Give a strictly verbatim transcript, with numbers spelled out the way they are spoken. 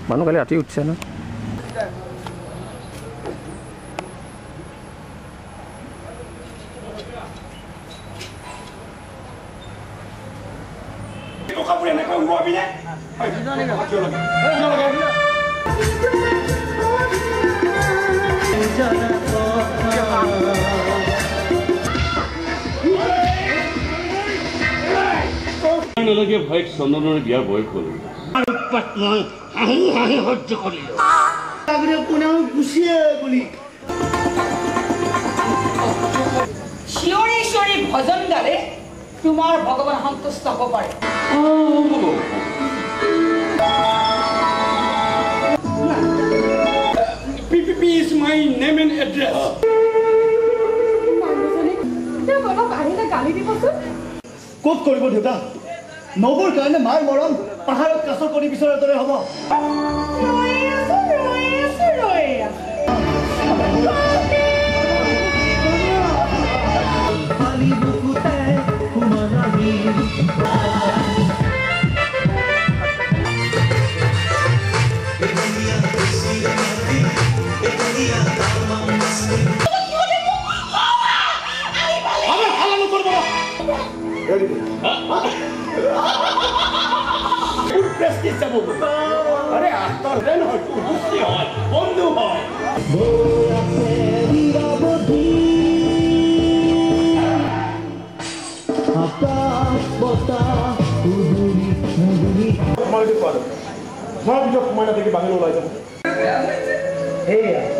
মানুহ কালি ৰাতি উঠিছে ন নালাগে ভাইক চন্দনৰ বিয়াৰ বয়স হ'ল মই হাঁহি হাঁহি সহ্য কৰিলোঁ কোনেও গুচিয়ে বুলি চিঞৰি চিঞৰি ভজন গালে তোমাৰ ভগৱান সন্তুষ্ট হ'ব পাৰে P P P is my name and address. ক'ত কৰিব দেউতা নবুৰ কাৰণে মাৰ মৰম পাহাৰত কাছ কৰি বিচৰাৰ দৰে হ'ব अरे आस्तर देन হয় তুই বুঝতে হয় বন্ধু হয় আকাশ বতাহ উদুৰি মুদুৰি মই যদি পাৰো মই ভিতৰত সোমাই না দেখি বাহিৰ ওলাই যাব এয়া